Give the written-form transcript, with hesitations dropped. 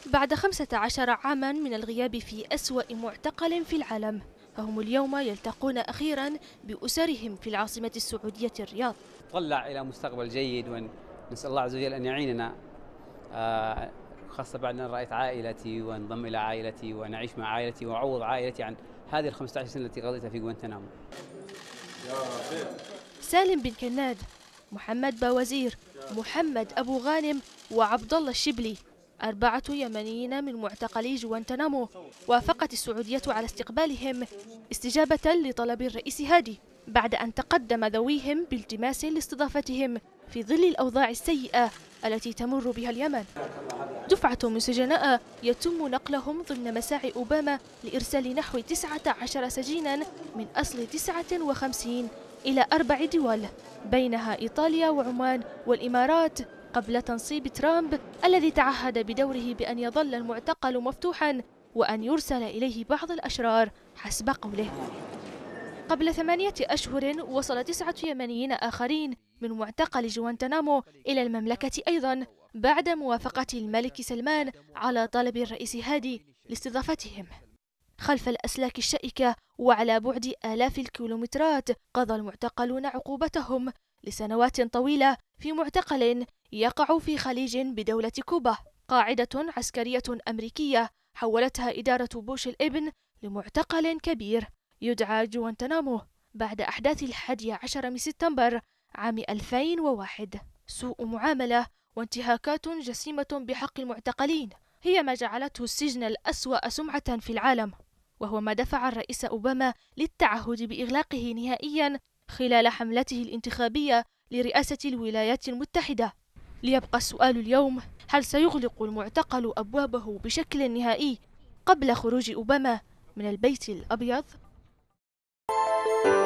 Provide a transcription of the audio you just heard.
بعد 15 عاما من الغياب في أسوأ معتقل في العالم، فهم اليوم يلتقون أخيرا بأسرهم في العاصمة السعودية الرياض. نطلع إلى مستقبل جيد ونسأل الله عز وجل أن يعيننا، خاصة بعد أن رأيت عائلتي وانضم إلى عائلتي ونعيش مع عائلتي وأعوض عائلتي عن هذه 15 سنة التي قضيتها في غوانتنامو. سالم بن كناد، محمد باوزير، محمد أبو غانم وعبد الله الشبلي، 4 يمنيين من معتقلي غوانتنامو، وافقت السعودية على استقبالهم استجابة لطلب الرئيس هادي، بعد أن تقدم ذويهم بالتماس لاستضافتهم في ظل الأوضاع السيئة التي تمر بها اليمن. دفعة من سجناء يتم نقلهم ضمن مساعي أوباما لإرسال نحو 19 سجينا من أصل 59 إلى 4 دول، بينها إيطاليا وعمان والإمارات، قبل تنصيب ترامب الذي تعهد بدوره بأن يظل المعتقل مفتوحا وأن يرسل إليه بعض الأشرار حسب قوله. قبل 8 أشهر وصل 9 يمنيين آخرين من معتقل غوانتنامو إلى المملكة أيضا، بعد موافقة الملك سلمان على طلب الرئيس هادي لاستضافتهم. خلف الأسلاك الشائكة وعلى بعد آلاف الكيلومترات، قضى المعتقلون عقوبتهم لسنوات طويلة في معتقل يقع في خليج بدولة كوبا، قاعدة عسكرية أمريكية حولتها إدارة بوش الابن لمعتقل كبير يدعى غوانتنامو بعد أحداث 11 من سبتمبر عام 2001. سوء معاملة وانتهاكات جسيمة بحق المعتقلين هي ما جعلته السجن الأسوأ سمعة في العالم، وهو ما دفع الرئيس أوباما للتعهد بإغلاقه نهائيا خلال حملته الانتخابية لرئاسة الولايات المتحدة. ليبقى السؤال اليوم: هل سيغلق المعتقل أبوابه بشكل نهائي قبل خروج أوباما من البيت الأبيض؟